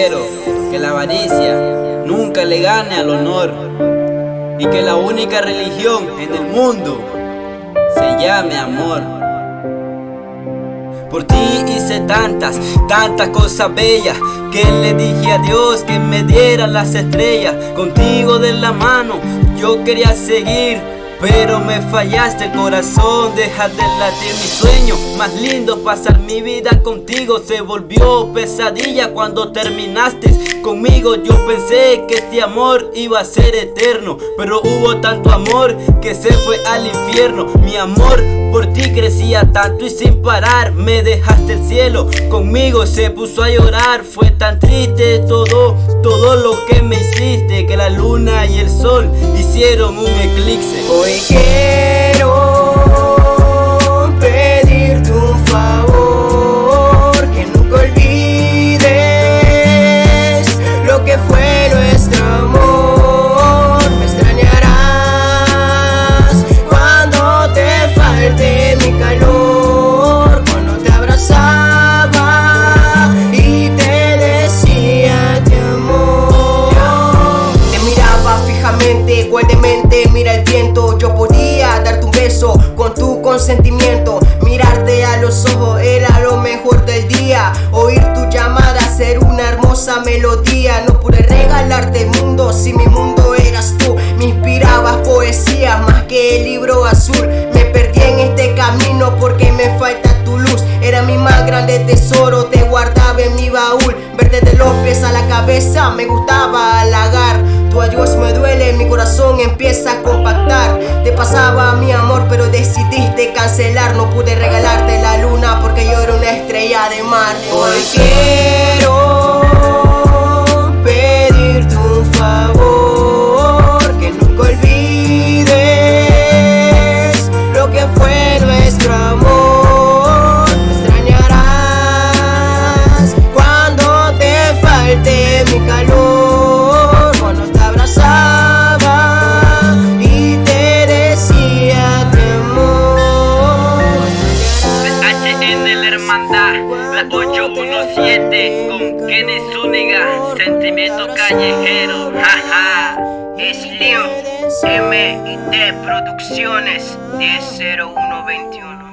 Quiero que la avaricia nunca le gane al honor y que la única religión en el mundo se llame amor. Por ti hice tantas cosas bellas, que le dije a Dios que me diera las estrellas. Contigo de la mano yo quería seguir, pero me fallaste, corazón, deja de latir. Mi sueño más lindo, pasar mi vida contigo, se volvió pesadilla cuando terminaste conmigo. Yo pensé que este amor iba a ser eterno, pero hubo tanto amor que se fue al infierno. Mi amor por ti crecía tanto y sin parar me dejaste el cielo, conmigo se puso a llorar. Fue tan triste todo lo que me hiciste, que la luna y el sol hicieron un eclipse. Hoy quiero pedirte un favor, que nunca olvides lo que fue nuestro amor. Me extrañarás cuando te falte mi calor, cuando te abrazaba y te decía te amo. Te miraba fijamente, cual demente mira el viento. Yo podía darte un beso con tu consentimiento, mirarte a los ojos era lo mejor del día. Oír tu llamada, ser una hermosa melodía. No pude regalarte el mundo si mi mundo eras tú. Me inspirabas poesías más que el libro azul. Me perdí en este camino porque me falta tu luz. Era mi más grande tesoro, te guardaba en mi baúl. Verte de los pies a la cabeza me gustaba halagar. Tu adiós me duele, mi corazón empieza a compactar. Te pasaba mi amor pero decidiste cancelar. No pude regalarte la luna porque yo era una estrella de mar. Hoy quiero pedirte un favor, que nunca olvides lo que fue nuestro amor. Me extrañarás cuando te falte mi calor, cuando te abrazaba y te decía te amo. CHN la hermandad, la 817 con Kenny Zúñiga, sentimiento callejero, jaja. Es Leo, M&D Producciones 100121.